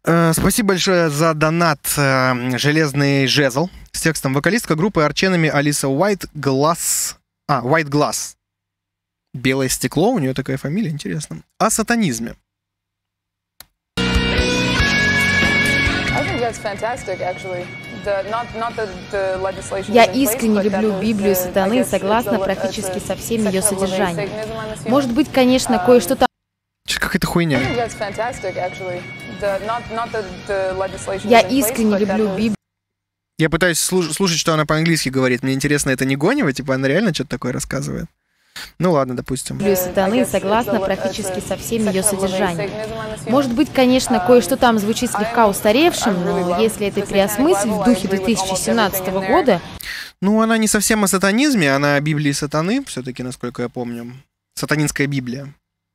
Спасибо большое за донат «Железный жезл» с текстом. Вокалистка группы Арченами Алиса White Glass. Белое стекло, у нее такая фамилия, интересно. О сатанизме. Я искренне люблю Библию сатаны и согласна практически со всем ее содержанием. Может быть, конечно, кое-что там... Какая-то хуйня. Я искренне люблю Библию. Я пытаюсь слушать, что она по-английски говорит. Мне интересно, это не Гонева? Типа она реально что-то такое рассказывает? Ну ладно, допустим. Библию сатаны и согласна практически со всем ее содержанием. Может быть, конечно, кое-что там звучит слегка устаревшим, но если это переосмыслить в духе 2017 года... Ну, она не совсем о сатанизме, она о Библии сатаны, все-таки, насколько я помню. Сатанинская Библия.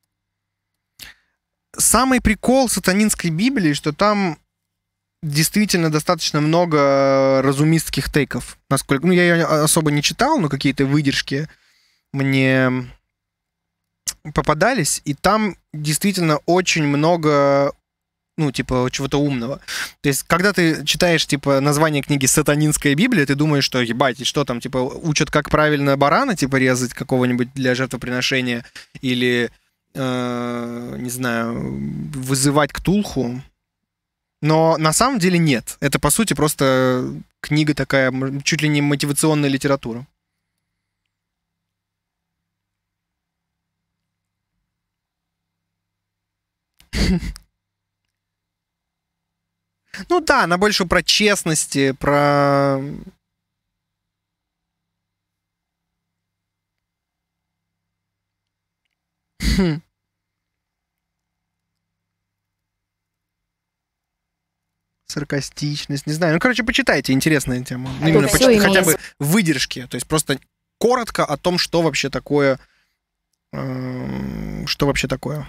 Самый прикол сатанинской Библии, что там действительно достаточно много разумистских тейков. Насколько, ну, я ее особо не читал, но какие-то выдержки мне попадались, и там действительно очень много, ну, типа, чего-то умного. То есть, когда ты читаешь, типа, название книги «Сатанинская Библия», ты думаешь, что, ебать, и что там, типа, учат, как правильно барана, типа, резать какого-нибудь для жертвоприношения, или, не знаю, вызывать ктулху. Но на самом деле нет. Это, по сути, просто книга такая, чуть ли не мотивационная литература. Ну да, она больше про честности, про... Саркастичность, не знаю. Ну, короче, почитайте, интересная тема. Именно хотя бы выдержки. То есть просто коротко о том, что вообще такое... Что вообще такое?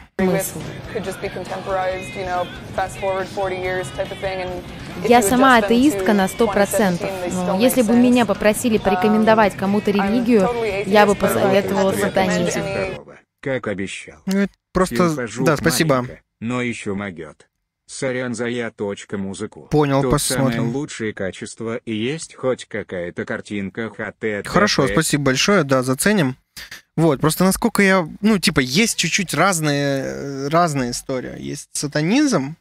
Я сама атеистка на 100%. Но если бы меня попросили порекомендовать кому-то религию, я бы посоветовала сатанизм. Как обещал. Ну, просто... Да, спасибо. Но еще могет. Сорян за я.музыку. Понял, тут посмотрим. Самое лучшее качество и есть хоть какая-то картинка ХТТ. Хорошо, спасибо большое, да, заценим. Вот, просто насколько я... Ну, типа, есть чуть-чуть разные истории. Есть сатанизм.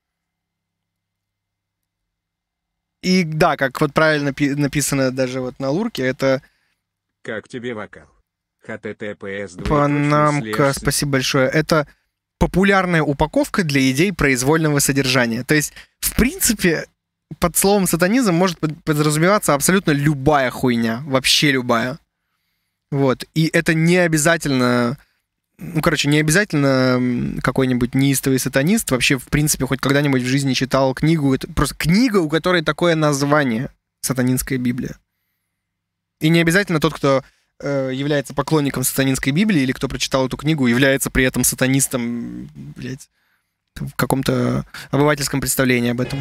И да, как вот правильно написано даже вот на лурке, это... Как тебе вокал? HTTPS. Панамка, спасибо большое. Это популярная упаковка для идей произвольного содержания. То есть, в принципе, под словом сатанизм может подразумеваться абсолютно любая хуйня. Вообще любая. Вот. И это не обязательно... Ну, короче, не обязательно какой-нибудь неистовый сатанист вообще, в принципе, хоть когда-нибудь в жизни читал книгу. Это просто книга, у которой такое название «Сатанинская Библия». И не обязательно тот, кто является поклонником сатанинской Библии, или кто прочитал эту книгу, является при этом сатанистом, блядь, в каком-то обывательском представлении об этом.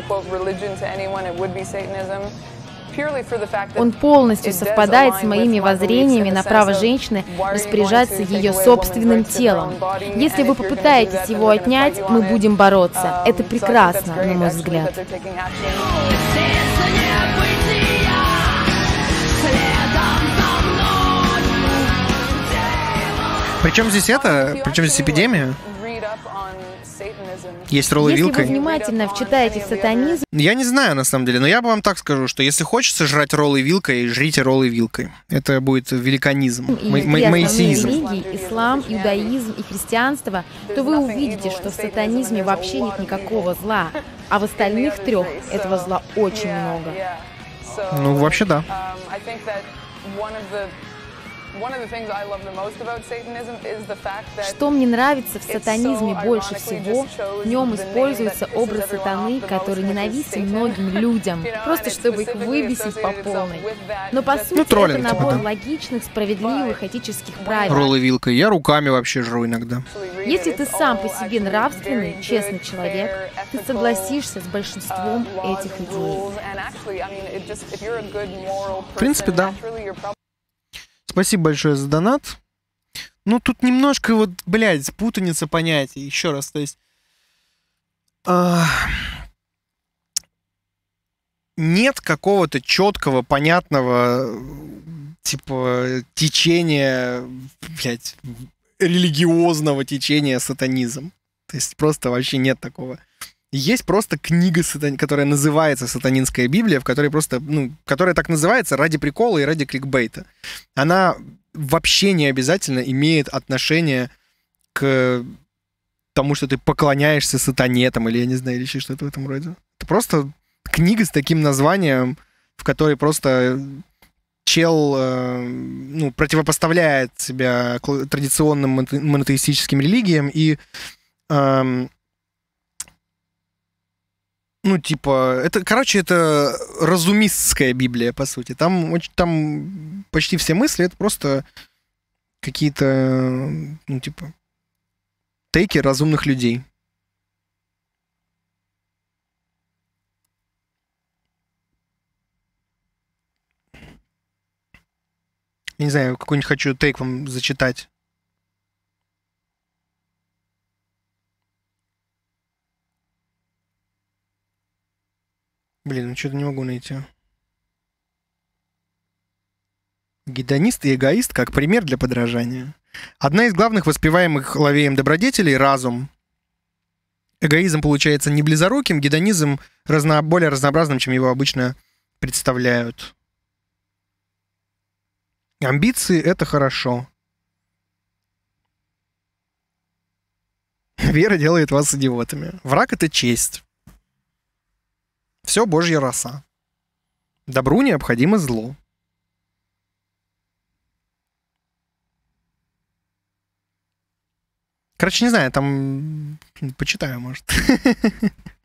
Он полностью совпадает с моими воззрениями на право женщины распоряжаться ее собственным телом. Если вы попытаетесь его отнять, мы будем бороться. Это прекрасно, на мой взгляд. Причем здесь это? Причем здесь эпидемия? Есть роллы вилкой. Если вы внимательно вчитаетесь в сатанизм... Я не знаю, на самом деле, но я бы вам так скажу, что если хочется жрать роллы вилкой, жрите роллы вилкой. Это будет великанизм, моисеизм. Религии, ислам, иудаизм и христианство, то вы увидите, что в сатанизме вообще нет никакого зла, а в остальных трех этого зла очень много. Ну, вообще да. Что мне нравится в сатанизме больше всего, в нем используется образ сатаны, который ненавистен многим людям, просто чтобы их выбесить по полной. Но по сути это набор логичных, справедливых, этических правил. Роллы вилкой. Я руками вообще жру иногда. Если ты сам по себе нравственный, честный человек, ты согласишься с большинством этих идей. В принципе, да. Спасибо большое за донат. Ну, тут немножко вот, блядь, путаница понятий. Еще раз, то есть... нет какого-то четкого, понятного, типа, течения, блядь, религиозного течения сатанизм. То есть просто вообще нет такого. Есть просто книга, которая называется «Сатанинская Библия», в которой просто, которая так называется ради прикола и ради кликбейта. Она вообще не обязательно имеет отношение к тому, что ты поклоняешься сатане, там, или, я не знаю, или еще что-то в этом роде. Это просто книга с таким названием, в которой просто чел противопоставляет себя традиционным монотеистическим религиям и это разумистская Библия, по сути. Там почти все мысли — это просто какие-то, тейки разумных людей. Я не знаю, какой-нибудь хочу тейк вам зачитать. Блин, что-то не могу найти. Гедонист и эгоист как пример для подражания. Одна из главных воспеваемых Лавеем добродетелей — разум. Эгоизм получается не близоруким, гедонизм более разнообразным, чем его обычно представляют. Амбиции — это хорошо. Вера делает вас идиотами. Враг — это честь. Все божья роса. Добру необходимо зло. Короче, не знаю, там почитаю, может.